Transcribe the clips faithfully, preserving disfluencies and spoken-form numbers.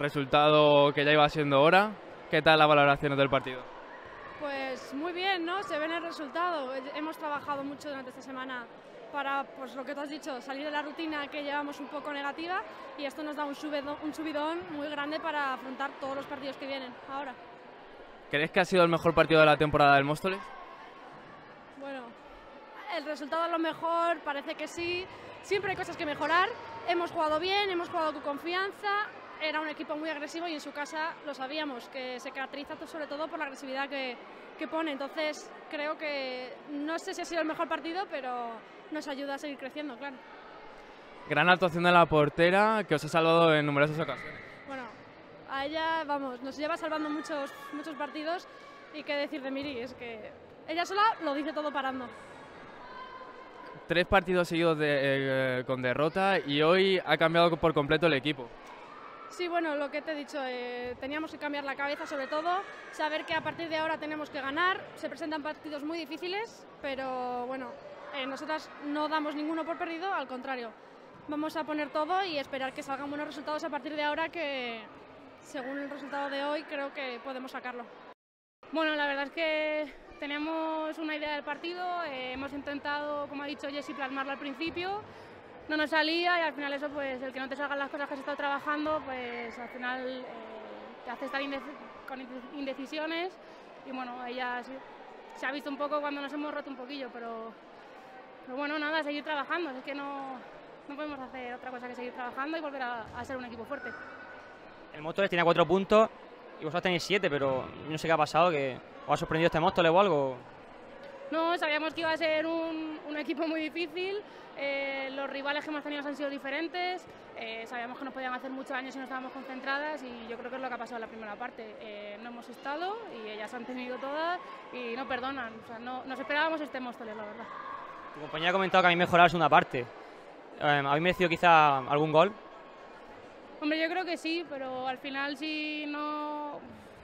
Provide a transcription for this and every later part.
resultado que ya iba siendo hora. ¿Qué tal la valoración del partido? Pues muy bien, ¿no? Se ve en el resultado. Hemos trabajado mucho durante esta semana para, pues lo que tú has dicho, salir de la rutina que llevamos un poco negativa, y esto nos da un subidón, un subidón muy grande para afrontar todos los partidos que vienen ahora. ¿Crees que ha sido el mejor partido de la temporada del Móstoles? Bueno, el resultado a lo mejor parece que sí. Siempre hay cosas que mejorar. Hemos jugado bien, hemos jugado con confianza. Era un equipo muy agresivo y en su casa lo sabíamos, que se caracteriza sobre todo por la agresividad que, que pone. Entonces creo que, no sé si ha sido el mejor partido, pero nos ayuda a seguir creciendo, claro. Gran actuación de la portera, que os ha salvado en numerosas ocasiones. Bueno, a ella, vamos, nos lleva salvando muchos, muchos partidos, y qué decir de Miri, es que ella sola lo dice todo parando. Tres partidos seguidos de, eh, con derrota, y hoy ha cambiado por completo el equipo. Sí, bueno, lo que te he dicho, eh, teníamos que cambiar la cabeza sobre todo, saber que a partir de ahora tenemos que ganar. Se presentan partidos muy difíciles, pero bueno, eh, nosotras no damos ninguno por perdido, al contrario. Vamos a poner todo y esperar que salgan buenos resultados a partir de ahora, que según el resultado de hoy creo que podemos sacarlo. Bueno, la verdad es que tenemos una idea del partido, eh, hemos intentado, como ha dicho Jessie, plasmarlo al principio. No nos salía, y al final eso, pues el que no te salgan las cosas que has estado trabajando, pues al final eh, te hace estar indec con indecisiones, y bueno, ella sí, se ha visto un poco cuando nos hemos roto un poquillo, pero, pero bueno, nada, seguir trabajando, es que no, no podemos hacer otra cosa que seguir trabajando y volver a, a ser un equipo fuerte. El Móstoles tenía cuatro puntos y vosotros tenéis siete, pero no sé qué ha pasado, que os ha sorprendido este Móstoles o algo. No, sabíamos que iba a ser un, un equipo muy difícil, eh, los rivales que hemos tenido han sido diferentes, eh, sabíamos que nos podían hacer mucho daño si no estábamos concentradas, y yo creo que es lo que ha pasado en la primera parte. Eh, no hemos estado y ellas han tenido todas y no perdonan, o sea, no, nos esperábamos este Móstoles, la verdad. Tu compañera ha comentado que habéis mejorado la segunda parte. Eh, ¿Habéis merecido quizá algún gol? Hombre, yo creo que sí, pero al final si no...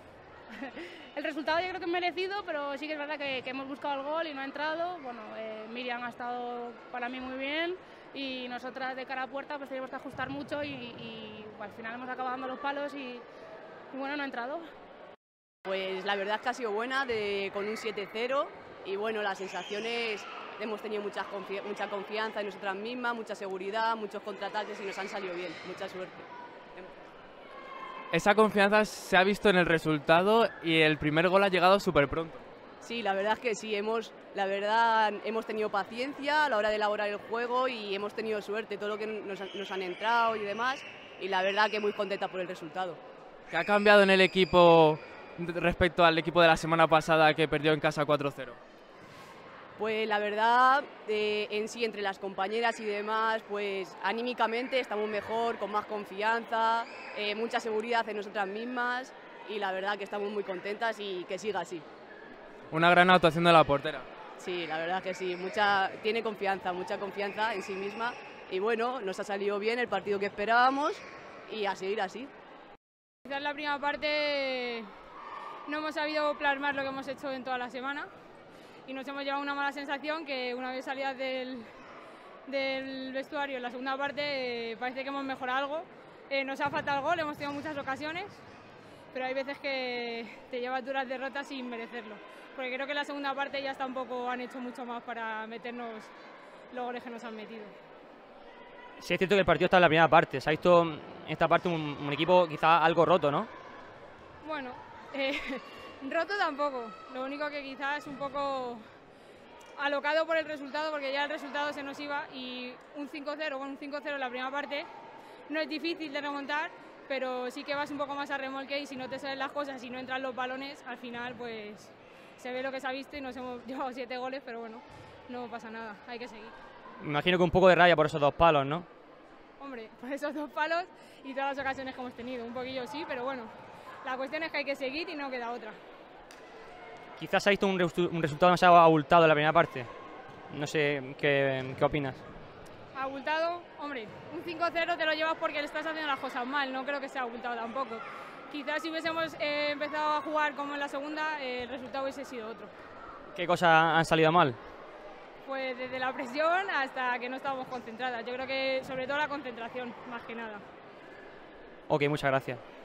El resultado yo creo que es merecido, pero sí que es verdad que, que hemos buscado el gol y no ha entrado. Bueno, eh, Miriam ha estado para mí muy bien, y nosotras de cara a puerta pues tenemos que ajustar mucho, y, y al final hemos acabado dando los palos y, y bueno, no ha entrado. Pues la verdad es que ha sido buena, de, con un siete cero, y bueno, las sensaciones, hemos tenido mucha, confi mucha confianza en nosotras mismas, mucha seguridad, muchos contraataques, y nos han salido bien, mucha suerte. Esa confianza se ha visto en el resultado, y el primer gol ha llegado súper pronto. Sí, la verdad es que sí, hemos, la verdad, hemos tenido paciencia a la hora de elaborar el juego, y hemos tenido suerte, todo lo que nos, nos han entrado y demás, y la verdad que muy contenta por el resultado. ¿Qué ha cambiado en el equipo respecto al equipo de la semana pasada, que perdió en casa cuatro cero? Pues la verdad, eh, en sí, entre las compañeras y demás, pues anímicamente estamos mejor, con más confianza, eh, mucha seguridad en nosotras mismas, y la verdad que estamos muy contentas, y que siga así. Una gran actuación de la portera. Sí, la verdad que sí, mucha, tiene confianza, mucha confianza en sí misma, y bueno, nos ha salido bien el partido que esperábamos, y a seguir así. Quizás en la primera parte no hemos sabido plasmar lo que hemos hecho en toda la semana, y nos hemos llevado una mala sensación, que una vez salidas del, del vestuario en la segunda parte eh, parece que hemos mejorado algo. Eh, nos ha faltado el gol, hemos tenido muchas ocasiones, pero hay veces que te llevas duras derrotas sin merecerlo, porque creo que en la segunda parte ya está un poco, han hecho mucho más para meternos los goles que nos han metido. Sí, es cierto que el partido está en la primera parte, se ha visto en esta parte un, un equipo quizá algo roto, ¿no? Bueno, eh, roto tampoco, lo único que quizás es un poco alocado por el resultado, porque ya el resultado se nos iba, y un cinco cero con un cinco cero en la primera parte no es difícil de remontar, pero sí que vas un poco más a remolque, y si no te salen las cosas y no entran los balones, al final pues se ve lo que se ha visto, y nos hemos llevado siete goles, pero bueno, no pasa nada, hay que seguir. Me imagino que un poco de rabia por esos dos palos, ¿no? Hombre, por esos dos palos y todas las ocasiones que hemos tenido, un poquillo sí, pero bueno, la cuestión es que hay que seguir y no queda otra. Quizás ha visto un, resu un resultado demasiado abultado en la primera parte. No sé, ¿qué, qué opinas? Abultado, hombre, un cinco cero te lo llevas porque le estás haciendo las cosas mal, no creo que sea abultado tampoco. Quizás si hubiésemos eh, empezado a jugar como en la segunda, eh, el resultado hubiese sido otro. ¿Qué cosas han salido mal? Pues desde la presión hasta que no estábamos concentradas. Yo creo que sobre todo la concentración, más que nada. Ok, muchas gracias.